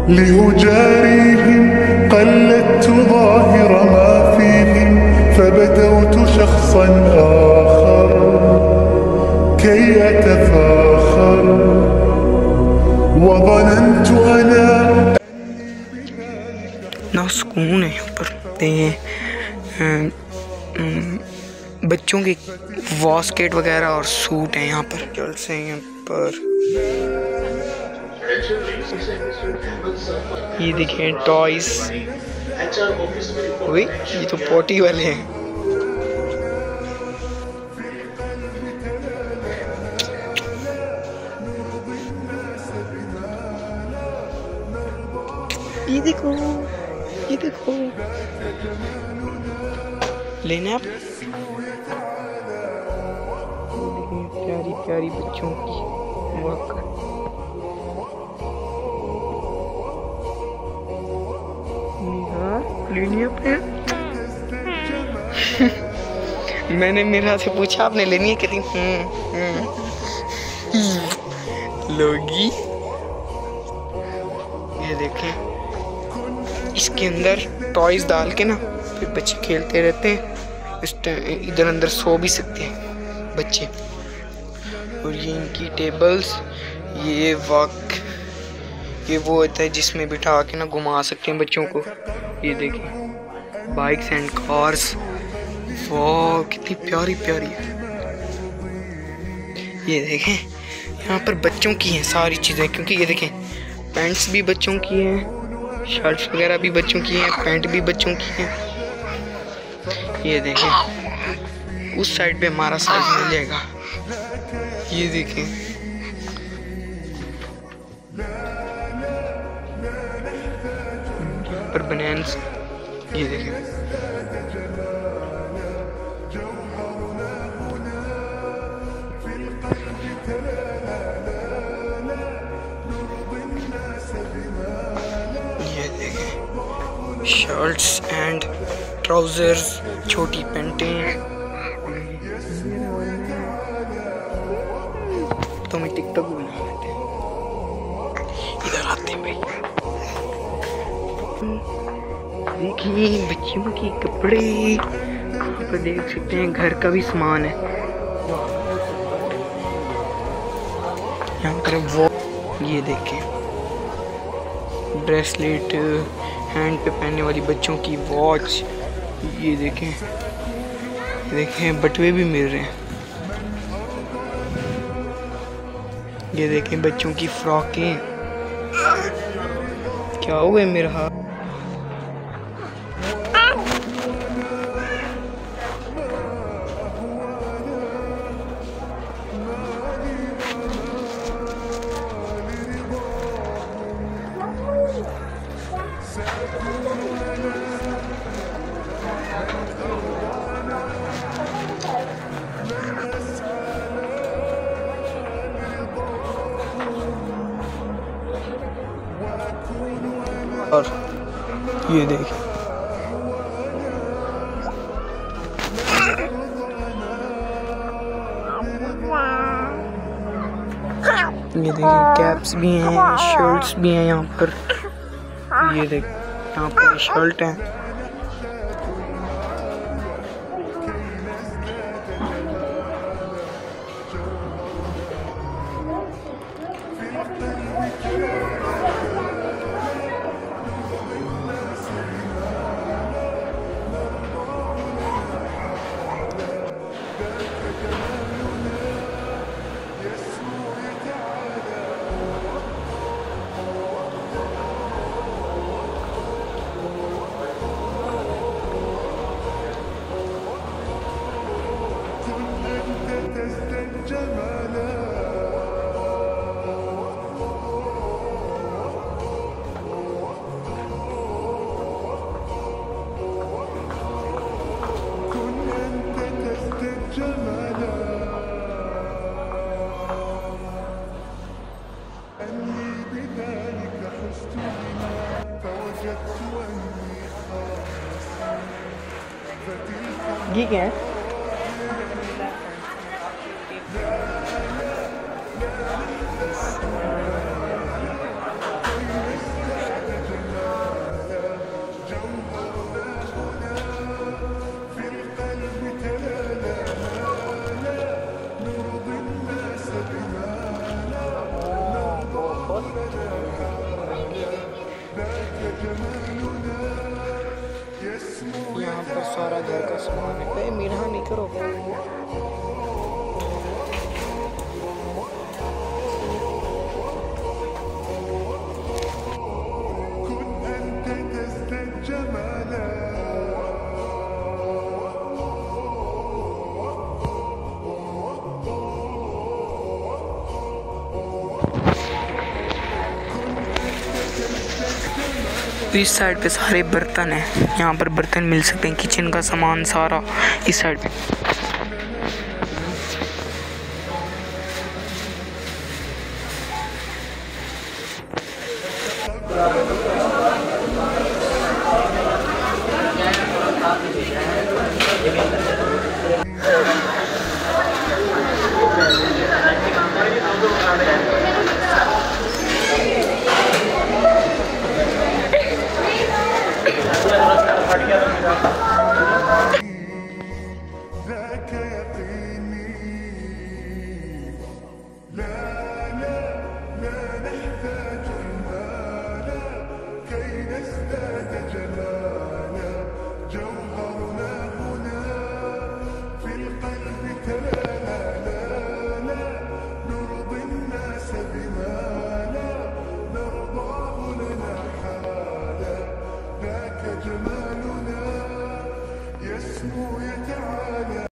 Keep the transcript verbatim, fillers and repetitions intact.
لأجاريهم قلدت ظاهر ما فيهم فبدوت شخصا آخر كي أتفاخر وظننت أنا ना सुकून है यहाँ पर। ये बच्चों के वास्केट वगैरह और सूट हैं यहाँ पर। चल से यहाँ पर ये देखें टॉयज। वही ये तो पोटी वाले हैं। ये देखो ये देखो लेने आप। प्यारी प्यारी बच्चों की वक। लेनी आपने? मैंने मेरे से पूछा आपने लेनी है? कहती हम्म लोगी। ये देखें इसके अंदर टॉयज डाल के ना फिर बच्चे खेलते रहते हैं। इस इधर अंदर सो भी सकते हैं बच्चे। और ये इनकी टेबल्स, ये वक, ये वो होता है जिसमें बिठा के ना घुमा सकते हैं बच्चों को। ये देखें बाइक्स एंड कार्स। वाह कितनी प्यारी प्यारी है। ये देखें यहाँ पर बच्चों की हैं सारी चीज़ें, क्योंकि ये देखें पैंट्स भी बच्चों की हैं, शर्ट्स वगैरह भी बच्चों की हैं, पैंट भी बच्चों की हैं। ये देखें उस साइड पे हमारा साइज मिल जाएगा। ये देखें पर बनान्स। ये देखें ये देखें शर्ट्स एंड ट्राउजर्स, छोटी पैंटें। तो मैं टिकटॉक भी बना लेते हैं। इधर आते हैं भाई। देखिए बच्चियों के कपड़े यहाँ पर देख सकते हैं। घर का भी सामान है यहाँ पर। वो ये देखें ब्रेसलेट, हैंड पे पहनने वाली बच्चों की वॉच। ये देखें देखें बटुए भी मिल रहे हैं। ये देखें बच्चों की फ्रॉकें। क्या हो गए मेरा हाथ? और ये देखिए ये देखिए कैप्स भी हैं, शर्ट्स भी हैं यहाँ पर। ये देख यहाँ पर शर्ट है। ये क्या है? सारा घर का सामान है। कहीं मीरा नहीं करो। كن أنت تزداد جمالا इस साइड पे सारे बर्तन हैं, यहाँ पर बर्तन मिल सकते हैं, किचन का सामान सारा इस साइड पे। ذاك يقيني لا لا لا نحتاج المال كي نزداد جمالا جوهرنا هنا في القلب تلالا لا لا نرضي الناس بما لا نرضاه لنا حالا ذاك جمالنا يسمو يتعالى